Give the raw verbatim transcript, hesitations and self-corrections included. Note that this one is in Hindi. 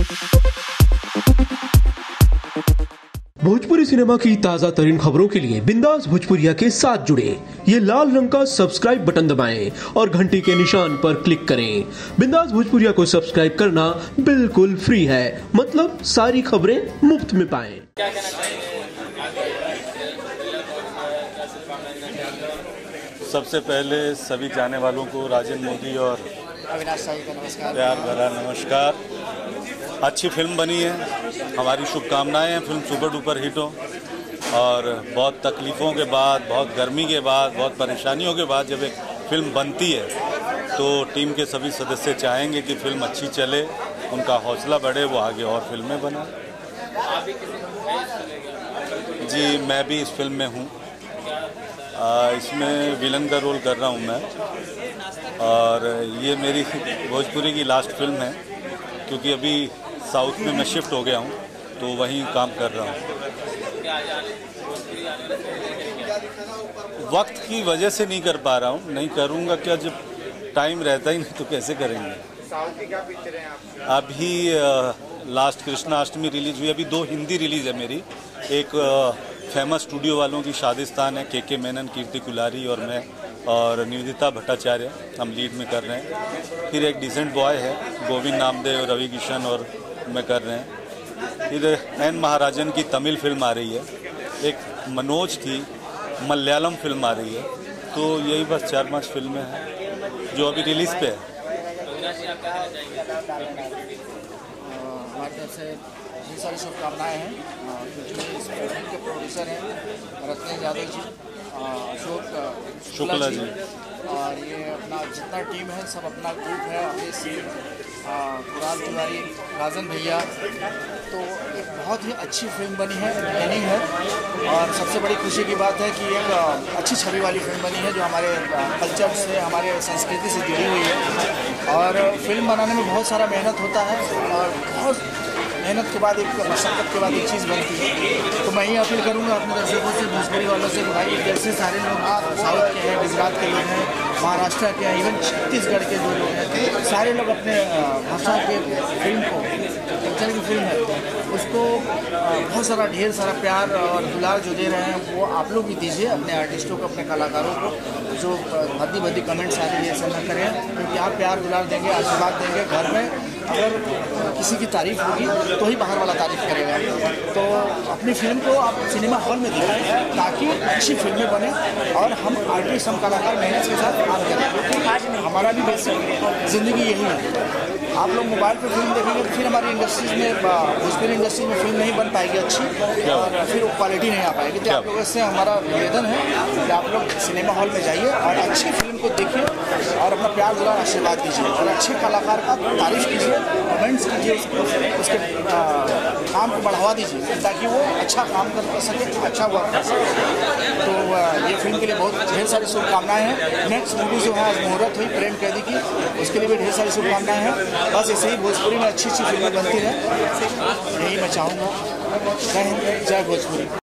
भोजपुरी सिनेमा की ताजा तरीन खबरों के लिए बिंदास भोजपुरिया के साथ जुड़े ये लाल रंग का सब्सक्राइब बटन दबाएं और घंटी के निशान पर क्लिक करें। बिंदास भोजपुरिया को सब्सक्राइब करना बिल्कुल फ्री है, मतलब सारी खबरें मुफ्त में पाएं। सबसे पहले सभी जाने वालों को राजन मोदी और अविनाश साई का नमस्कार, प्यार भरा नमस्कार। अच्छी फिल्म बनी है, हमारी शुभकामनाएं हैं फिल्म सुपर डुपर हिट हो। और बहुत तकलीफ़ों के बाद, बहुत गर्मी के बाद, बहुत परेशानियों के बाद जब एक फिल्म बनती है तो टीम के सभी सदस्य चाहेंगे कि फिल्म अच्छी चले, उनका हौसला बढ़े, वो आगे और फिल्में बनाएं। जी, मैं भी इस फिल्म में हूँ। इसमें विलन का रोल कर रहा हूँ मैं, और ये मेरी भोजपुरी की लास्ट फिल्म है, क्योंकि अभी साउथ में मैं शिफ्ट हो गया हूँ तो वहीं काम कर रहा हूँ। वक्त की वजह से नहीं कर पा रहा हूँ, नहीं करूँगा क्या, जब टाइम रहता ही नहीं तो कैसे करेंगे। साउथ की क्या पिक्चर है आपकी? अभी आ, लास्ट कृष्णाष्टमी रिलीज हुई, अभी दो हिंदी रिलीज है मेरी। एक आ, फेमस स्टूडियो वालों की शादिस्तान है, के के मेनन, कीर्ति कुलारी और मैं और निवेदिता भट्टाचार्य, हम लीड में कर रहे हैं। फिर एक डिसेंट बॉय है, गोविंद नामदेव, रवि किशन और मैं कर रहे हैं। फिर एन महाराजन की तमिल फिल्म आ रही है, एक मनोज की मलयालम फिल्म आ रही है। तो यही बस चार पांच फिल्में हैं जो अभी रिलीज़ पे है। हमारी तरफ से बहुत सारी शुभकामनाएँ हैं, क्योंकि इस फिल्म के प्रोड्यूसर हैं रत्न यादव जी, अशोक शुक्ला जी, और ये अपना जितना टीम है सब अपना ग्रुप है, अभी कुराल तिवारी, राजन भैया। तो एक बहुत ही अच्छी फिल्म बनी है, एंटरटेनिंग है, और सबसे बड़ी खुशी की बात है कि एक अच्छी छवि वाली फिल्म बनी है जो हमारे कल्चर से, हमारे संस्कृति से जुड़ी हुई है। और फिल्म बनाने में बहुत सारा मेहनत होता है, और बहुत मेहनत के बाद, एक मशक्क़त के बाद एक चीज़ बनती है। तो मैं ही अपील करूँगा अपने दर्शकों से, भोजपुरी वालों से, भाई जैसे सारे लोग साउथ के हैं, गुजरात के लोग हैं, महाराष्ट्र के हैं, इवन छत्तीसगढ़ के जो लोग हैं, सारे लोग अपने भाषा के फिल्म को, कल्चर की फिल्म है उसको बहुत सारा ढेर सारा प्यार और दुलार जो दे रहे हैं वो आप लोग भी दीजिए अपने आर्टिस्टों को, अपने कलाकारों को। जो भद्दी भद्दी कमेंट्स आ रही है ऐसा न करें, क्योंकि आप प्यार दुलार देंगे, आशीर्वाद देंगे, घर में अगर किसी की तारीफ होगी तो ही बाहर वाला तारीफ करेगा। तो अपनी फिल्म को आप सिनेमा हॉल में दिखाएं ताकि अच्छी फिल्में बने, और हम आर्टिस्ट, हम कलाकार मेहनत के साथ काम करें। हमारा भी बेसिक ज़िंदगी यही है। आप लोग मोबाइल पर फिल्म देखेंगे तो फिर हमारी इंडस्ट्रीज में, भोजपुरी इंडस्ट्री में फिल्म नहीं बन पाएगी अच्छी, और फिर वो क्वालिटी नहीं आ पाएगी। तो आप लोगों से हमारा निवेदन है कि आप लोग सिनेमा हॉल में जाइए और अच्छी फिल्म को देखिए और अपना प्यार दुलार आशीर्वाद दीजिए, और अच्छे कलाकार का तारीफ कीजिए, कमेंट्स कीजिए, उसको उसके आ, काम को बढ़ावा दीजिए ताकि वो अच्छा काम कर सके, अच्छा वर्क कर सके। तो आ, ये फिल्म के लिए बहुत ढेर सारी शुभकामनाएँ हैं। नेक्स्ट मूवी जो है आज मुहूर्त हुई प्रेम कैदी की, उसके लिए भी ढेर सारी शुभकामनाएँ हैं। बस ऐसे ही भोजपुरी में अच्छी अच्छी फिल्में बनती रहे, यही मैं चाहूँगा। जय हिंद, जय भोजपुरी।